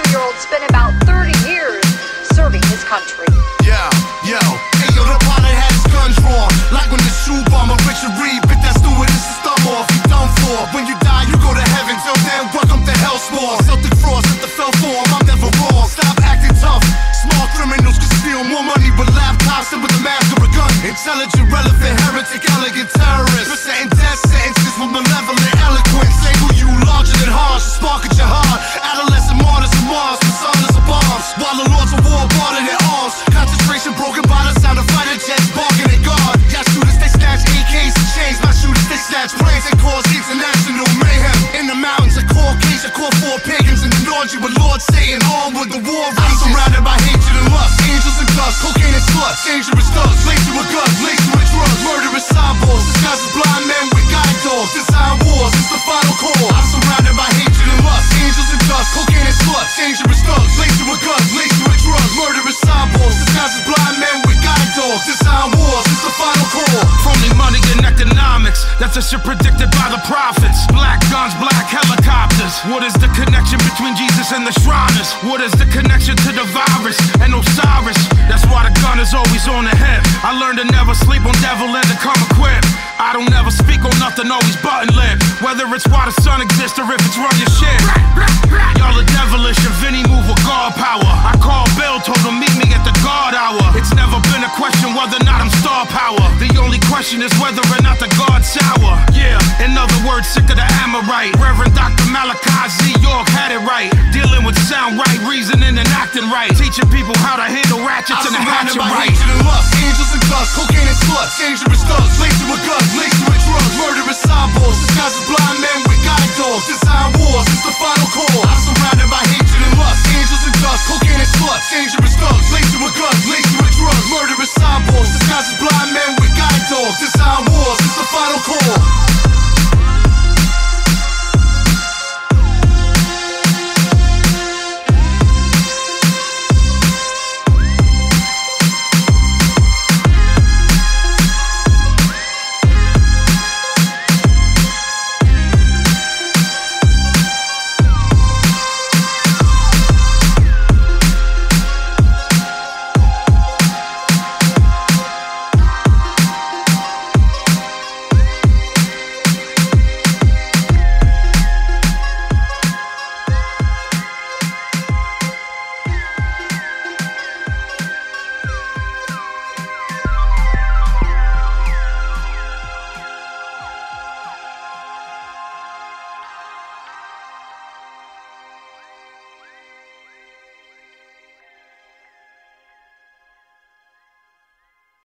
22-year-old spent about 30 years serving his country. Yeah, yo, hey yo, the pilot had his guns drawn, like when the shoe bomber Richard Reed bit that stewardess' thumb off. You done for. When you die, you go to heaven. Till then, welcome to hell spawn. Celtic frost at the fell form. I'm never wrong. Stop acting tough. Small criminals can steal more money with laptops than with the mask of a gun. Intelligent, relevant, heretic, elegant terrorists. Presenting death sentences with malevolent eloquence. Say who you larger than harsh, spark at your heart. Adolescent martyrs of Mars, personas of bombs. While the lords of war bartered their arms. Concentration broken by the sound of fighter jets barking at God. Y'all shooters, they snatch AKs and chains. My shooters, they snatch planes and cause international mayhem. In the mountains, a Caucasian call for pagans in the North. With Lord Satan, armed with the war rages. Surrounded by hatred and lust, angels and dust, cocaine and sluts, dangerous thugs, laced you with guns, laced you with drugs, murderous cyborgs, disguised as blind men with guide dogs. Design wars, it's the final call. I'm surrounded by hatred and lust, angels and dust, cocaine and sluts, dangerous thugs, laced you with guns, laced you with drugs, murderous cyborgs, disguised as blind men with guide dogs. Design wars, it's the final call. Phony money and economics, that's the shit predicted by the prophets. Black guns, black helicopters. What is the connection between Jesus and the Shriners? What is the connection to the virus and Osiris? That's why the gun is always on the hip. I learned to never sleep on devil and to come equipped. I don't ever speak on nothing, always button lip. Whether it's why the sun exists or if it's run your shit. Y'all are devilish and Vinny move with God power. I called Bill, told him meet me at the guard hour. It's never been a question whether or not I'm star power. The only question is whether or not the God's sour. Yeah, in other words, sick of the Amorite. Reverend Dr. Malachi Z. York had it right. Dealing with sound right, reasoning and acting right. Teaching people how to handle ratchets and the hatchet right. Hatred and lust, angels and dust, cocaine and sluts, dangerous thugs, laced you with guns, laced you with drugs, murderous cyborgs, disguised as blind men with guide dogs. Design wars, it's the final call. I'm surrounded by